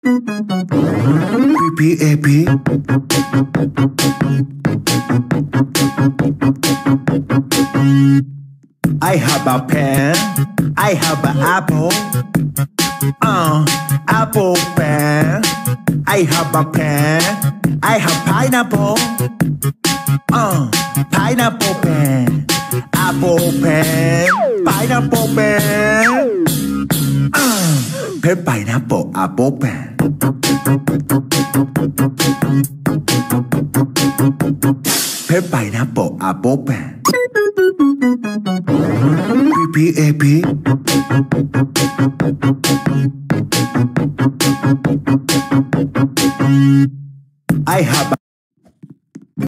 P-P-A-P. I have a pen, I have an apple. Apple pen. I have a pen, I have pineapple. Pineapple pen. Apple pen, pineapple pen. Pen, pineapple, apple pen. Pen, pineapple, apple pen. P-P-A-P. I have a